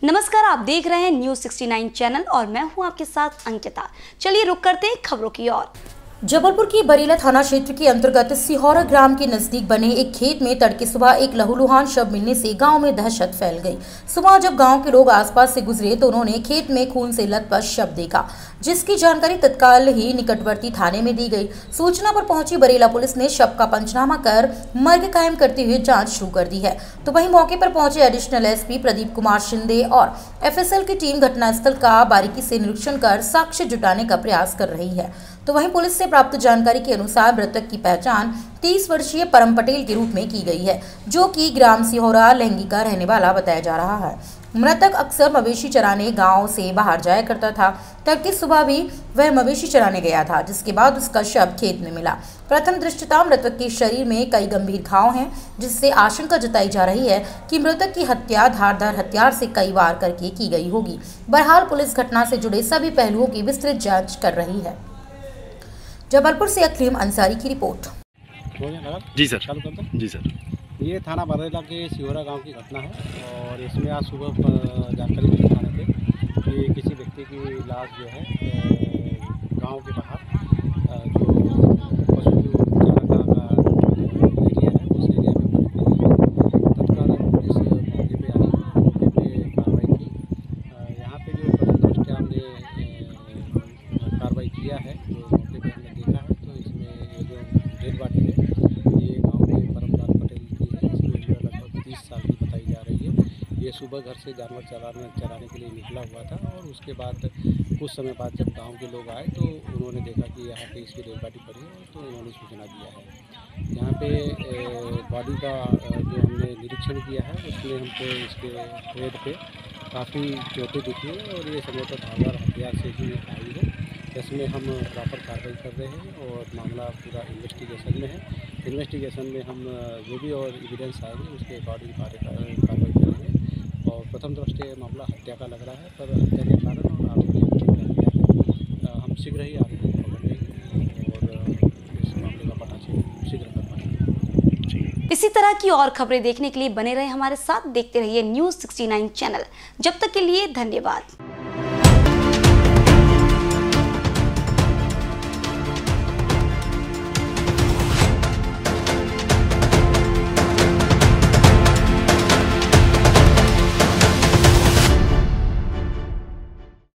नमस्कार, आप देख रहे हैं न्यूज़ 69 चैनल और मैं हूं आपके साथ अंकिता। चलिए रुक करते हैं खबरों की ओर। जबलपुर की बरेला थाना क्षेत्र के अंतर्गत सिहोरा ग्राम के नजदीक बने एक खेत में तड़के सुबह एक लहूलुहान शव मिलने से गांव में दहशत फैल गई। सुबह जब गांव के लोग आसपास से गुजरे तो उन्होंने खेत में खून से लथपथ शव देखा, जिसकी जानकारी तत्काल ही निकटवर्ती थाने में दी गई। सूचना पर पहुंची बरेला पुलिस ने शव का पंचनामा कर मर्ग कायम करते हुए जांच शुरू कर दी है। तो वहीं मौके पर पहुंचे एडिशनल एसपी प्रदीप कुमार शिंदे और एफएसएल की टीम घटनास्थल का बारीकी से निरीक्षण कर साक्ष्य जुटाने का प्रयास कर रही है। तो वहीं पुलिस से प्राप्त जानकारी के अनुसार मृतक की पहचान 30 वर्षीय परम पटेल के रूप में की गई है, जो कि ग्राम सिहोरा लहंगी का रहने वाला बताया जा रहा है। मृतक अक्सर मवेशी चराने गांव से बाहर जाया करता था। तड़के सुबह भी वह मवेशी चराने गया था, जिसके बाद उसका शव खेत में मिला। प्रथम दृष्टया मृतक के शरीर में कई गंभीर घाव हैं, जिससे आशंका जताई जा रही है कि मृतक की हत्या धारदार हथियार से कई वार करके की गई होगी। बहरहाल पुलिस घटना से जुड़े सभी पहलुओं की विस्तृत जाँच कर रही है। जबलपुर से अक्रीम अंसारी की रिपोर्ट। जी सर। जी सर। ये थाना बरेला के सिहोरा गांव की घटना है और इसमें आज सुबह जानकारी मिली थाने पे कि किसी व्यक्ति की लाश जो है गांव के बाहर जो पशु चारा का एरिया है उस एरिया में पड़ी हुई है। तत्काल पुलिस मौके पे आई, मौके पे कार्रवाई की। यहाँ पे जो प्रथम दृष्टया हमने कार्रवाई किया है, जो मौके पे हमने देखा है, तो इसमें ये जो डेड बॉडी है ये गांव के परमलाल पटेल की है। इसमें उम्र लगभग 30 साल की बताई जा रही है। ये सुबह घर से जानवर चराने के लिए निकला हुआ था और उसके बाद कुछ समय बाद जब गांव के लोग आए तो उन्होंने देखा कि यहाँ पे इसकी डेड बॉडी पड़ी है, तो उन्होंने सूचना दिया है। यहाँ पे बॉडी का जो हमने निरीक्षण किया है उसमें हमको इसके हेड पे काफ़ी चोटें दिखी है और ये संभवतः धारदार हथियार से ही आई है। इसमें हम प्रॉपर कार्रवाई कर रहे हैं और मामला पूरा इन्वेस्टिगेशन में है। इन्वेस्टिगेशन में हम जो भी और एविडेंस आएंगे उसके अकॉर्डिंग कार्रवाई करेंगे। और प्रथम दृष्टया मामला हत्या का लग रहा है, पर हत्या के कारण और आरोपी हम शीघ्र ही आरोपी पकड़ लेंगे और इस मामले का पता शीघ्र कर पाएंगे। इसी तरह की और खबरें देखने के लिए बने रहे हमारे साथ, देखते रहिए न्यूज़ 69 चैनल। जब तक के लिए धन्यवाद।